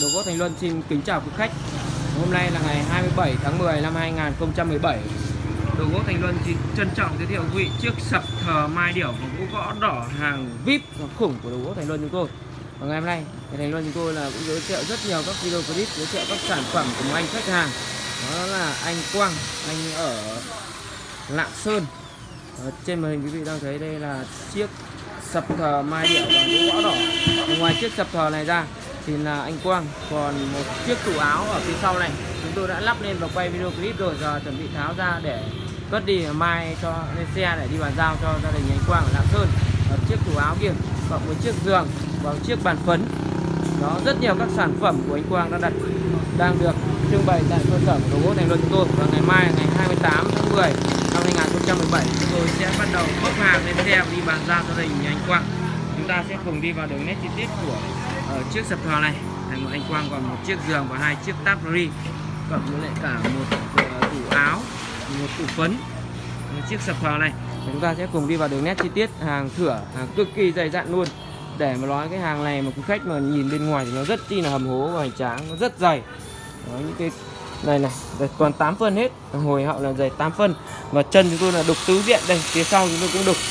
Đồ gỗ Thành Luân xin kính chào quý khách. Hôm nay là ngày 27 tháng 10 năm 2017. Đồ gỗ Thành Luân xin trân trọng giới thiệu quý vị chiếc sập thờ mai điểu và gỗ gõ đỏ hàng VIP và khủng của Đồ gỗ Thành Luân chúng tôi. Và ngày hôm nay Thành Luân chúng tôi là cũng giới thiệu rất nhiều các video clip giới thiệu các sản phẩm của một anh khách hàng. Đó là anh Quang, anh ở Lạng Sơn. Trên màn hình quý vị đang thấy đây là chiếc sập thờ mai điểu và gỗ gõ đỏ. Ngoài chiếc sập thờ này ra thì là anh Quang còn một chiếc tủ áo ở phía sau này chúng tôi đã lắp lên và quay video clip rồi, giờ chuẩn bị tháo ra để cất đi mai cho lên xe để đi bàn giao cho gia đình anh Quang ở Lạng Sơn. Chiếc tủ áo kia cộng với chiếc giường và chiếc bàn phấn, đó rất nhiều các sản phẩm của anh Quang đang được trưng bày tại cơ sở của Đồ gỗ Thành Luân chúng tôi. Và ngày mai ngày 28 tháng 10 năm 2017 chúng tôi sẽ bắt đầu bốc hàng lên xe đi bàn giao gia đình anh Quang. Chúng ta sẽ cùng đi vào đường nét chi tiết của chiếc sập thờ này. Anh Quang còn một chiếc giường và hai chiếc táp ri, cộng với lại cả một tủ áo, một tủ phấn. Chiếc sập thờ này chúng ta sẽ cùng đi vào đường nét chi tiết hàng thửa, hàng cực kỳ dày dặn luôn. Để mà nói cái hàng này mà quý khách mà nhìn bên ngoài thì nó rất chi là hầm hố và hoành tráng, nó rất dày. Đó, những cái này toàn 8 phân hết, hồi hậu là dày 8 phân. Và chân chúng tôi là đục tứ diện đây, phía sau chúng tôi cũng đục.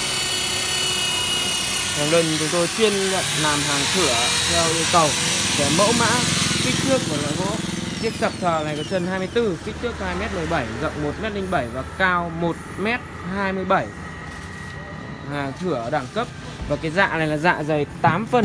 Thành Luân chúng tôi chuyên nhận làm hàng thửa theo yêu cầu để mẫu mã kích thước của loại gỗ. Chiếc sập thờ này có chân 24, kích thước 2m17, rộng 1m07 và cao 1m27. Hàng thửa đẳng cấp. Và cái dạ này là dạ dày 8 phân,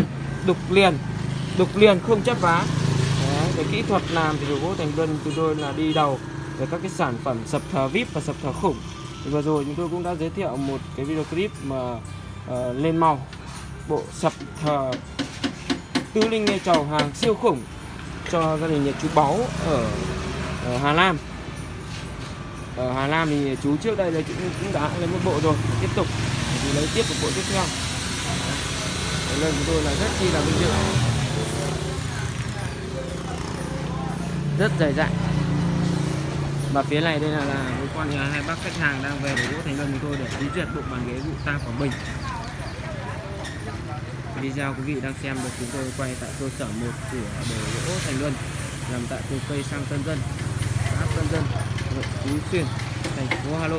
đục liền không chấp vá. Đấy, cái kỹ thuật làm thì Đồ gỗ Thành Luân chúng tôi là đi đầu về các cái sản phẩm sập thờ VIP và sập thờ khủng. Thì vừa rồi chúng tôi cũng đã giới thiệu một cái video clip mà lên màu bộ sập thờ Tứ Linh Nghê Trầu hàng siêu khủng cho gia đình nhà chú Báu ở Hà Nam. Ở Hà Nam thì chú trước đây là cũng đã lấy một bộ rồi, tiếp tục thì lấy tiếp một bộ tiếp theo. Nên chúng tôi là rất chi là vinh dự, rất dày dặn. Và phía này đây là với con nhà hai bác khách hàng đang về Đồ gỗ Thành Luân chúng tôi để ký duyệt bộ bàn ghế Vũ Tam Quảng Bình. Video quý vị đang xem được chúng tôi quay tại cơ sở 1 của Đồ gỗ Thành Luân, nằm tại từ Cây Sang Tân Dân, xã Tân Dân, huyện Phú Xuyên, thành phố Hà Nội.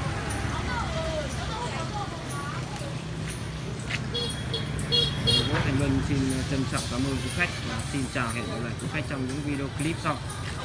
Đồ gỗ Thành Luân xin trân trọng cảm ơn quý khách và xin chào, hẹn gặp lại quý khách trong những video clip sau.